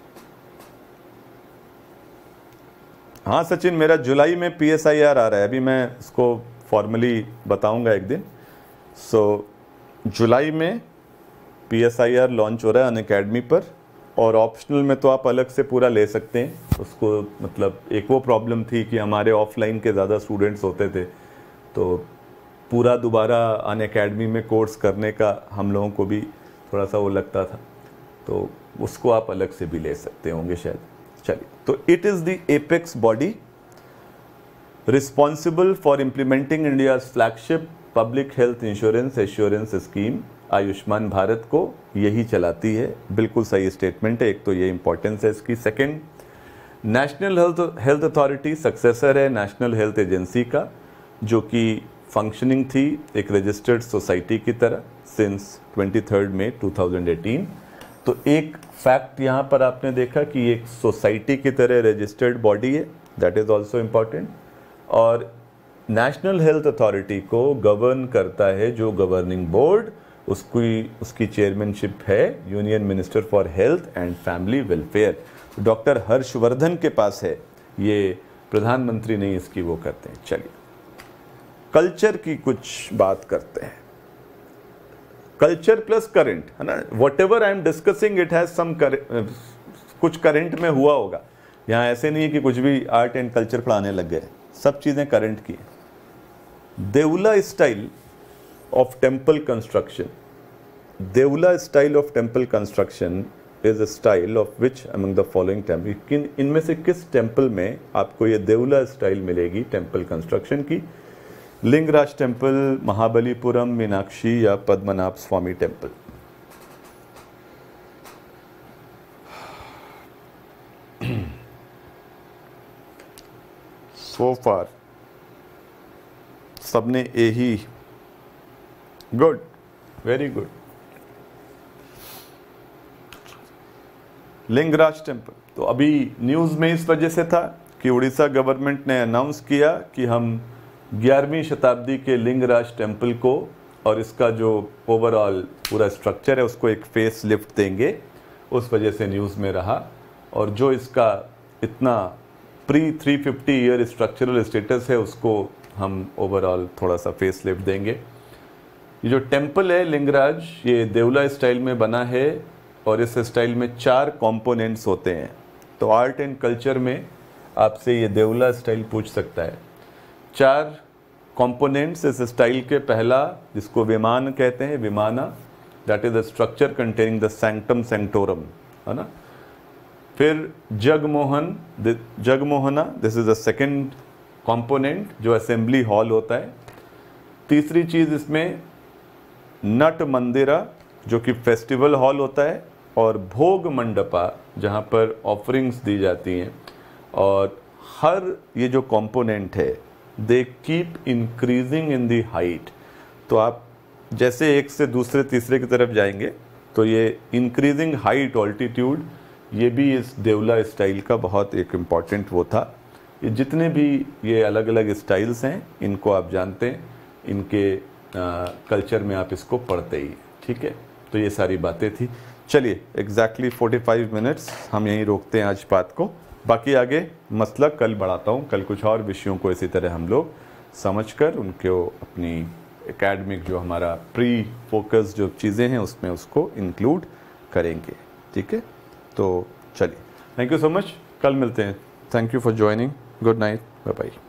हाँ सचिन, मेरा जुलाई में PSIR आ रहा है, अभी मैं इसको फॉर्मली बताऊंगा एक दिन। सो जुलाई में PSIR लॉन्च हो रहा है अनअकैडमी पर, और ऑप्शनल में तो आप अलग से पूरा ले सकते हैं उसको। मतलब एक वो प्रॉब्लम थी कि हमारे ऑफलाइन के ज़्यादा स्टूडेंट्स होते थे, तो पूरा दोबारा अनअकैडमी में कोर्स करने का हम लोगों को भी थोड़ा सा वो लगता था, तो उसको आप अलग से भी ले सकते होंगे शायद। चलिए, तो it is the apex body responsible for implementing India's flagship public health insurance assurance scheme, Ayushman Bharat को यही चलाती है। बिल्कुल सही स्टेटमेंट है। एक तो ये इंपॉर्टेंस है इसकी। Second, National health Authority successor है नेशनल हेल्थ एजेंसी का, जो कि फंक्शनिंग थी एक रजिस्टर्ड सोसाइटी की तरह सिंस 23 मई 2018। तो एक फैक्ट यहाँ पर आपने देखा कि एक सोसाइटी की तरह रजिस्टर्ड बॉडी है, दैट इज़ ऑल्सो इम्पॉर्टेंट। और नेशनल हेल्थ अथॉरिटी को गवर्न करता है जो गवर्निंग बोर्ड, उसकी चेयरमैनशिप है union minister for health and family welfare, doctor Harshvardhan के पास है। ये प्रधानमंत्री नहीं इसकी वो करते हैं। चलिए, कल्चर की कुछ बात करते हैं। कल्चर प्लस करंट, है ना। Whatever I am discussing it has some कुछ करंट में हुआ होगा। यहाँ ऐसे नहीं है कि कुछ भी आर्ट एंड कल्चर पढ़ाने लग गए, सब चीज़ें करंट की हैं। Deula style of temple construction, Deula style of temple construction is a style of which among the following temple, इनमें से किस टेम्पल में आपको ये देवला स्टाइल मिलेगी टेम्पल कंस्ट्रक्शन की? लिंगराज टेम्पल, महाबलीपुरम, मीनाक्षी या पद्मनाभ स्वामी टेम्पल। सो फार सबने ए ही, good, very good. Lingaraj temple तो अभी न्यूज़ में इस वजह से था कि उड़ीसा गवर्नमेंट ने अनाउंस किया कि हम 11वीं शताब्दी के लिंगराज टेम्पल को और इसका जो ओवरऑल पूरा स्ट्रक्चर है उसको एक फेस लिफ्ट देंगे। उस वजह से न्यूज़ में रहा। और जो इसका इतना प्री 350 ईयर स्ट्रक्चरल स्टेटस है उसको हम ओवरऑल थोड़ा सा फेस लिफ्ट देंगे। ये जो टेम्पल है लिंगराज, ये देवला स्टाइल में बना है और इस स्टाइल में 4 कंपोनेंट्स होते हैं। तो आर्ट एंड कल्चर में आपसे ये देवला स्टाइल पूछ सकता है। 4 कंपोनेंट्स इस स्टाइल के। पहला, जिसको विमान कहते हैं, vimana, that is the structure containing the sanctum sanctorum, है ना। फिर jagamohana, this is the second component जो असेंबली हॉल होता है। तीसरी चीज़ इसमें नट मंदिरा जो कि फेस्टिवल हॉल होता है, और भोग मंडपा जहाँ पर ऑफरिंग्स दी जाती हैं। और हर ये जो कंपोनेंट है they keep increasing in the height. तो आप जैसे एक से दूसरे तीसरे की तरफ जाएंगे तो ये इंक्रीजिंग हाइट ऑल्टीट्यूड, ये भी इस देवला स्टाइल का बहुत एक इम्पॉर्टेंट वो था। ये जितने भी ये अलग अलग स्टाइल्स हैं इनको आप जानते हैं, इनके कल्चर में आप इसको पढ़ते ही, ठीक है। तो ये सारी बातें थी। चलिए एग्जैक्टली 45 मिनट्स हम यहीं रोकते हैं आज बात को, बाकी आगे मसला कल बढ़ाता हूँ। कल कुछ और विषयों को इसी तरह हम लोग समझकर उनको अपनी एकेडमिक जो हमारा प्री फोकस जो चीज़ें हैं उसमें उसको इंक्लूड करेंगे, ठीक है। तो चलिए, थैंक यू सो मच, कल मिलते हैं। Thank you for joining, good night, bye bye.